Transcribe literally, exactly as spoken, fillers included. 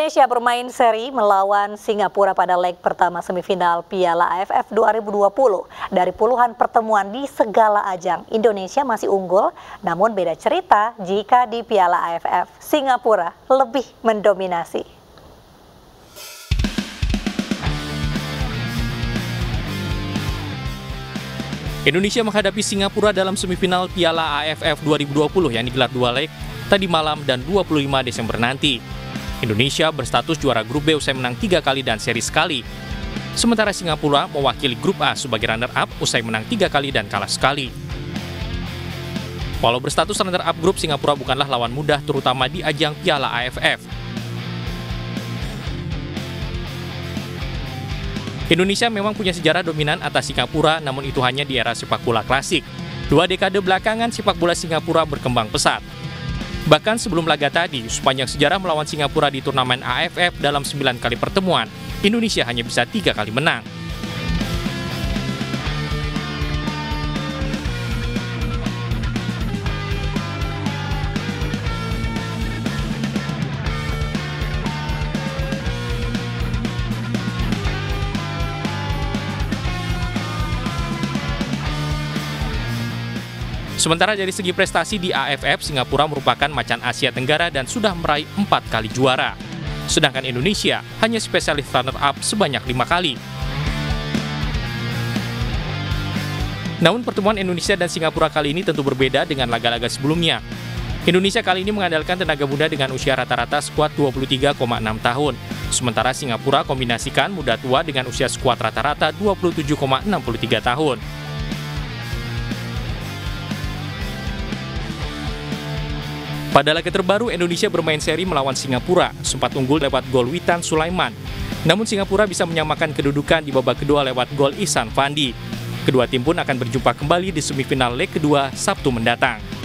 Indonesia bermain seri melawan Singapura pada leg pertama semifinal Piala A F F dua ribu dua puluh. Dari puluhan pertemuan di segala ajang, Indonesia masih unggul, namun beda cerita jika di Piala A F F, Singapura lebih mendominasi. Indonesia menghadapi Singapura dalam semifinal Piala A F F dua ribu dua puluh yang digelar dua leg tadi malam dan dua puluh lima Desember nanti. Indonesia berstatus juara grup B usai menang tiga kali dan seri sekali. Sementara Singapura mewakili grup A sebagai runner-up usai menang tiga kali dan kalah sekali. Walau berstatus runner-up grup, Singapura bukanlah lawan mudah terutama di ajang Piala A F F. Indonesia memang punya sejarah dominan atas Singapura, namun itu hanya di era sepak bola klasik. Dua dekade belakangan sepak bola Singapura berkembang pesat. Bahkan sebelum laga tadi, sepanjang sejarah melawan Singapura di turnamen A F F dalam sembilan kali pertemuan, Indonesia hanya bisa tiga kali menang. Sementara dari segi prestasi di A F F, Singapura merupakan macan Asia Tenggara dan sudah meraih empat kali juara. Sedangkan Indonesia hanya spesialis runner-up sebanyak lima kali. Namun pertemuan Indonesia dan Singapura kali ini tentu berbeda dengan laga-laga sebelumnya. Indonesia kali ini mengandalkan tenaga muda dengan usia rata-rata skuad dua puluh tiga koma enam tahun. Sementara Singapura kombinasikan muda tua dengan usia skuad rata-rata dua puluh tujuh koma enam tiga tahun. Pada laga terbaru, Indonesia bermain seri melawan Singapura, sempat unggul lewat gol Witan Sulaiman. Namun Singapura bisa menyamakan kedudukan di babak kedua lewat gol Ihsan Fandi. Kedua tim pun akan berjumpa kembali di semifinal leg kedua Sabtu mendatang.